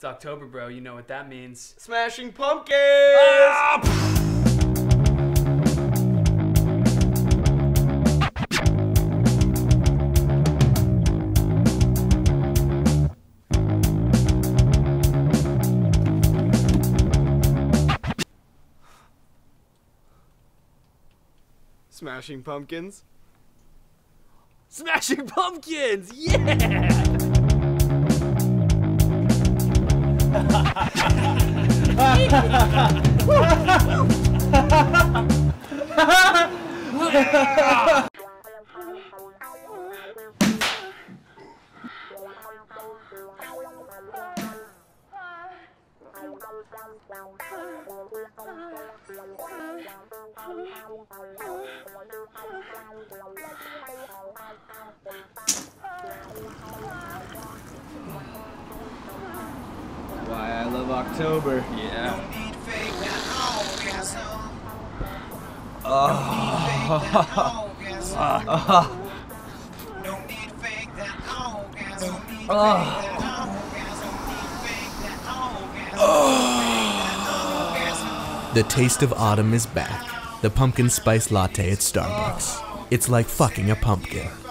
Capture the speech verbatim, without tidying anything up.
It's October, bro. You know what that means. Smashing Pumpkins! Ah! Smashing Pumpkins. Smashing Pumpkins! Yeah! Why I love October. Yeah. The taste of autumn is back. The pumpkin spice latte at Starbucks. It's like fucking a pumpkin.